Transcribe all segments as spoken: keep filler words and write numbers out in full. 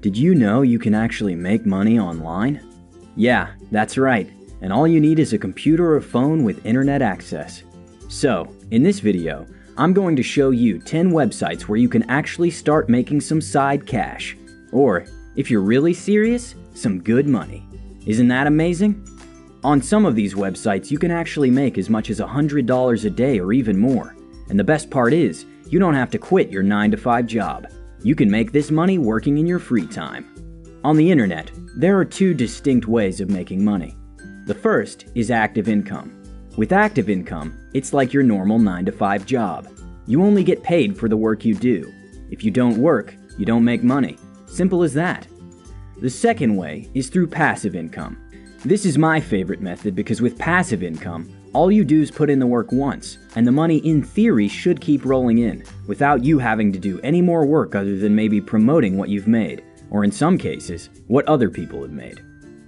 Did you know you can actually make money online? Yeah, that's right, and all you need is a computer or phone with internet access. So, in this video, I'm going to show you ten websites where you can actually start making some side cash. Or, if you're really serious, some good money. Isn't that amazing? On some of these websites, you can actually make as much as one hundred dollars a day or even more. And the best part is, you don't have to quit your nine to five job. You can make this money working in your free time. On the internet, there are two distinct ways of making money. The first is active income. With active income, it's like your normal nine to five job. You only get paid for the work you do. If you don't work, you don't make money. Simple as that. The second way is through passive income. This is my favorite method because with passive income, all you do is put in the work once, and the money in theory should keep rolling in, without you having to do any more work other than maybe promoting what you've made, or in some cases, what other people have made.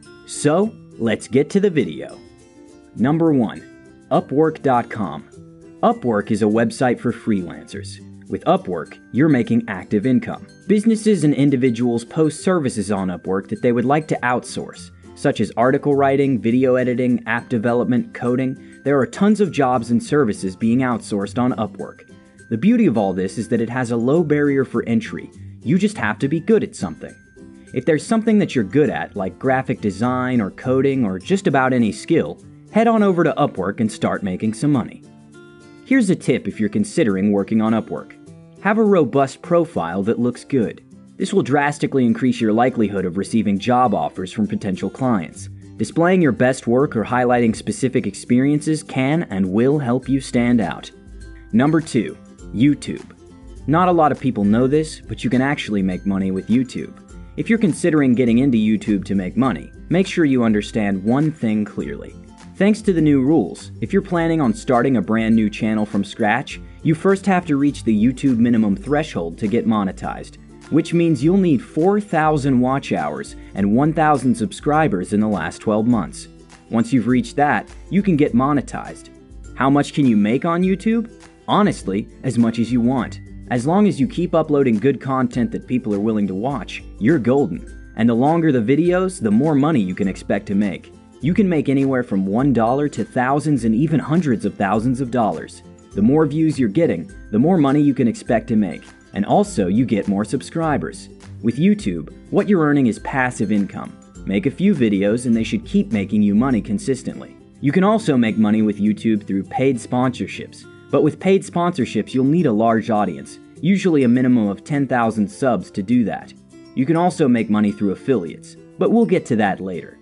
So, let's get to the video. Number one. Upwork dot com. Upwork is a website for freelancers. With Upwork, you're making active income. Businesses and individuals post services on Upwork that they would like to outsource, such as article writing, video editing, app development, coding. There are tons of jobs and services being outsourced on Upwork. The beauty of all this is that it has a low barrier for entry. You just have to be good at something. If there's something that you're good at, like graphic design or coding or just about any skill, head on over to Upwork and start making some money. Here's a tip if you're considering working on Upwork. Have a robust profile that looks good. This will drastically increase your likelihood of receiving job offers from potential clients. Displaying your best work or highlighting specific experiences can and will help you stand out. Number two. YouTube. Not a lot of people know this, but you can actually make money with YouTube. If you're considering getting into YouTube to make money, make sure you understand one thing clearly. Thanks to the new rules, if you're planning on starting a brand new channel from scratch, you first have to reach the YouTube minimum threshold to get monetized, which means you'll need four thousand watch hours and one thousand subscribers in the last twelve months. Once you've reached that, you can get monetized. How much can you make on YouTube? Honestly, as much as you want. As long as you keep uploading good content that people are willing to watch, you're golden. And the longer the videos, the more money you can expect to make. You can make anywhere from one dollar to thousands and even hundreds of thousands of dollars. The more views you're getting, the more money you can expect to make. And also, you get more subscribers. With YouTube, what you're earning is passive income. Make a few videos and they should keep making you money consistently. You can also make money with YouTube through paid sponsorships. But with paid sponsorships, you'll need a large audience, usually a minimum of ten thousand subs to do that. You can also make money through affiliates, but we'll get to that later.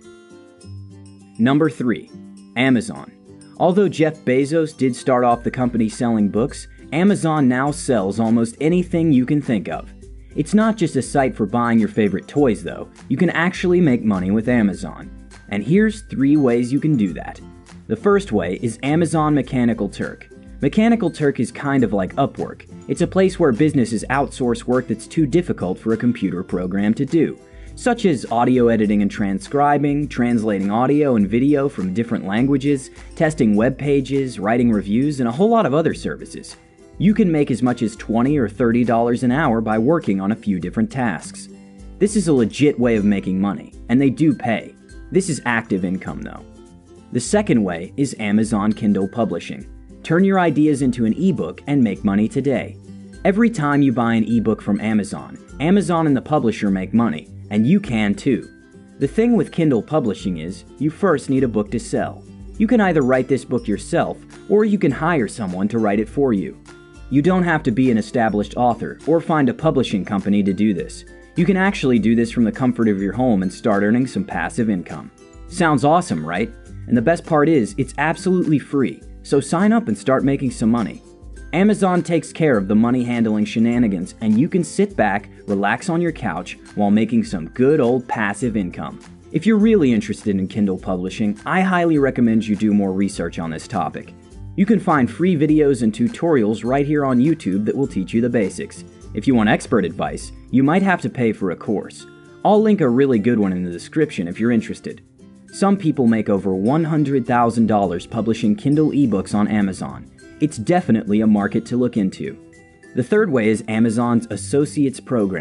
Number three. Amazon. Although Jeff Bezos did start off the company selling books, Amazon now sells almost anything you can think of. It's not just a site for buying your favorite toys though, you can actually make money with Amazon. And here's three ways you can do that. The first way is Amazon Mechanical Turk. Mechanical Turk is kind of like Upwork. It's a place where businesses outsource work that's too difficult for a computer program to do, such as audio editing and transcribing, translating audio and video from different languages, testing web pages, writing reviews, and a whole lot of other services. You can make as much as twenty or thirty dollars an hour by working on a few different tasks. This is a legit way of making money, and they do pay. This is active income though. The second way is Amazon Kindle Publishing. Turn your ideas into an ebook and make money today. Every time you buy an ebook from Amazon, Amazon and the publisher make money, and you can too. The thing with Kindle Publishing is, you first need a book to sell. You can either write this book yourself, or you can hire someone to write it for you. You don't have to be an established author or find a publishing company to do this. You can actually do this from the comfort of your home and start earning some passive income. Sounds awesome, right? And the best part is, it's absolutely free, so sign up and start making some money. Amazon takes care of the money handling shenanigans, and you can sit back, relax on your couch, while making some good old passive income. If you're really interested in Kindle publishing, I highly recommend you do more research on this topic. You can find free videos and tutorials right here on YouTube that will teach you the basics. If you want expert advice, you might have to pay for a course. I'll link a really good one in the description if you're interested. Some people make over one hundred thousand dollars publishing Kindle ebooks on Amazon. It's definitely a market to look into. The third way is Amazon's Associates Program.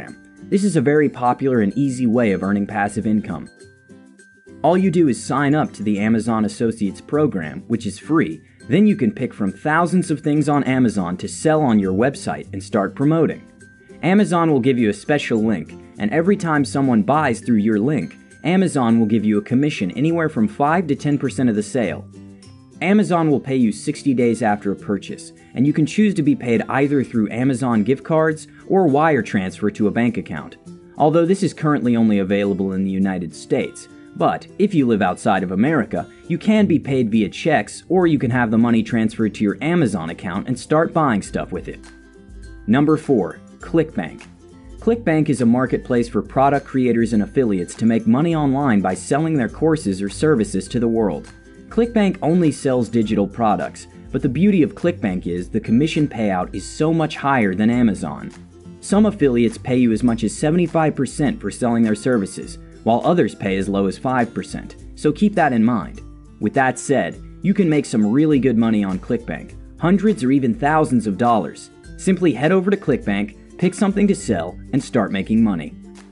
This is a very popular and easy way of earning passive income. All you do is sign up to the Amazon Associates program, which is free. Then you can pick from thousands of things on Amazon to sell on your website and start promoting. Amazon will give you a special link, and every time someone buys through your link, Amazon will give you a commission anywhere from five to ten percent of the sale. Amazon will pay you sixty days after a purchase, and you can choose to be paid either through Amazon gift cards or wire transfer to a bank account. Although this is currently only available in the United States, but if you live outside of America, you can be paid via checks, or you can have the money transferred to your Amazon account and start buying stuff with it. Number four. ClickBank. ClickBank is a marketplace for product creators and affiliates to make money online by selling their courses or services to the world. ClickBank only sells digital products, but the beauty of ClickBank is the commission payout is so much higher than Amazon. Some affiliates pay you as much as seventy-five percent for selling their services, while others pay as low as five percent, so keep that in mind. With that said, you can make some really good money on ClickBank, hundreds or even thousands of dollars. Simply head over to ClickBank, pick something to sell, and start making money.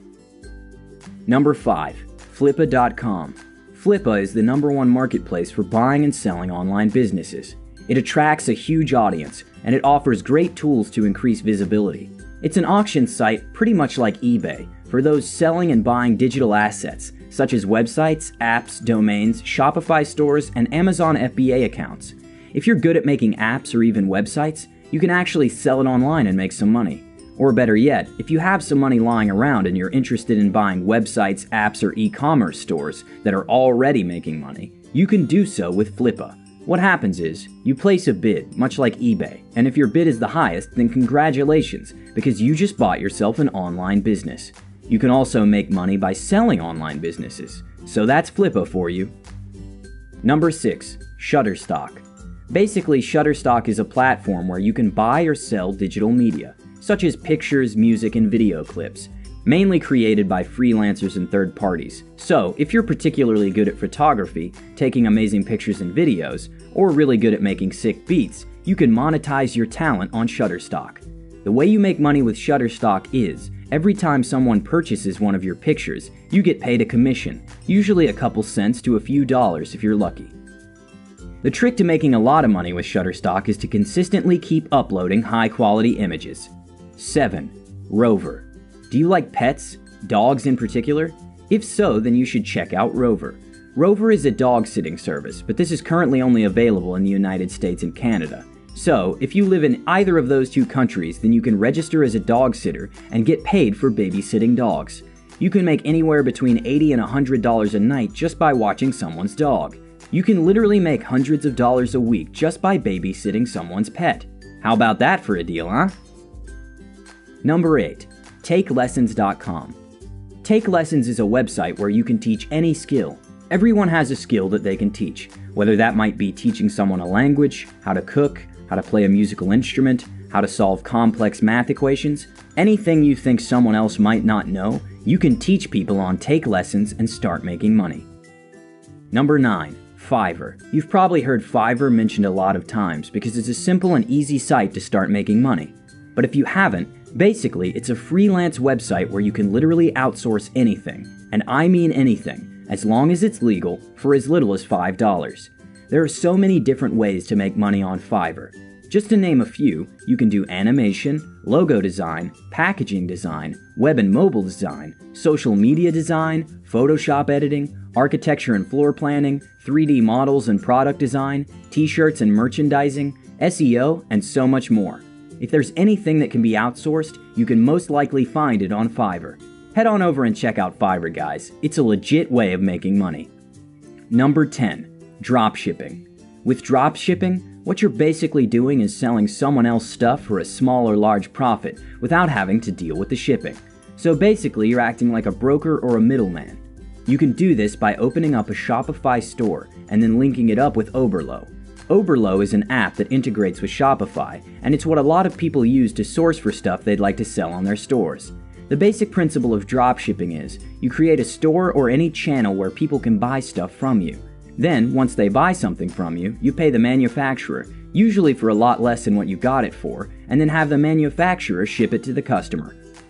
Number five. Flippa dot com. Flippa is the number one marketplace for buying and selling online businesses. It attracts a huge audience, and it offers great tools to increase visibility. It's an auction site pretty much like eBay for those selling and buying digital assets, such as websites, apps, domains, Shopify stores, and Amazon F B A accounts. If you're good at making apps or even websites, you can actually sell it online and make some money. Or better yet, if you have some money lying around and you're interested in buying websites, apps, or e-commerce stores that are already making money, you can do so with Flippa. What happens is, you place a bid, much like eBay, and if your bid is the highest, then congratulations, because you just bought yourself an online business. You can also make money by selling online businesses. So that's Flippa for you. Number six. Shutterstock. Basically, Shutterstock is a platform where you can buy or sell digital media, such as pictures, music, and video clips, mainly created by freelancers and third parties. So, if you're particularly good at photography, taking amazing pictures and videos, or really good at making sick beats, you can monetize your talent on Shutterstock. The way you make money with Shutterstock is, every time someone purchases one of your pictures, you get paid a commission, usually a couple cents to a few dollars if you're lucky. The trick to making a lot of money with Shutterstock is to consistently keep uploading high-quality images. seven. Rover. Do you like pets? Dogs in particular? If so, then you should check out Rover. Rover is a dog-sitting service, but this is currently only available in the United States and Canada. So, if you live in either of those two countries, then you can register as a dog sitter and get paid for babysitting dogs. You can make anywhere between eighty dollars and one hundred dollars a night just by watching someone's dog. You can literally make hundreds of dollars a week just by babysitting someone's pet. How about that for a deal, huh? Number eight. Take Lessons dot com. Take Lessons is a website where you can teach any skill. Everyone has a skill that they can teach, whether that might be teaching someone a language, how to cook, how to play a musical instrument, how to solve complex math equations. Anything you think someone else might not know, you can teach people on Take Lessons and start making money. Number nine. Fiverr. You've probably heard Fiverr mentioned a lot of times because it's a simple and easy site to start making money. But if you haven't, basically it's a freelance website where you can literally outsource anything, and I mean anything, as long as it's legal, for as little as five dollars. There are so many different ways to make money on Fiverr. Just to name a few, you can do animation, logo design, packaging design, web and mobile design, social media design, Photoshop editing, architecture and floor planning, three D models and product design, t-shirts and merchandising, S E O, and so much more. If there's anything that can be outsourced, you can most likely find it on Fiverr. Head on over and check out Fiverr, guys. It's a legit way of making money. Number ten. Dropshipping. With dropshipping, what you're basically doing is selling someone else's stuff for a small or large profit without having to deal with the shipping. So basically, you're acting like a broker or a middleman. You can do this by opening up a Shopify store and then linking it up with Oberlo. Oberlo is an app that integrates with Shopify, and it's what a lot of people use to source for stuff they'd like to sell on their stores. The basic principle of dropshipping is, you create a store or any channel where people can buy stuff from you. Then, once they buy something from you, you pay the manufacturer, usually for a lot less than what you got it for, and then have the manufacturer ship it to the customer.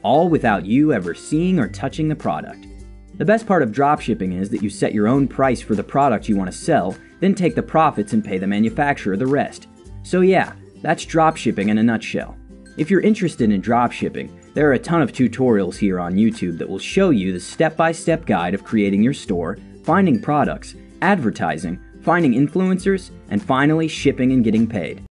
all without you ever seeing or touching the product. The best part of dropshipping is that you set your own price for the product you want to sell, then take the profits and pay the manufacturer the rest. So yeah, that's dropshipping in a nutshell. If you're interested in dropshipping, there are a ton of tutorials here on YouTube that will show you the step-by-step guide of creating your store, finding products, advertising, finding influencers, and finally shipping and getting paid.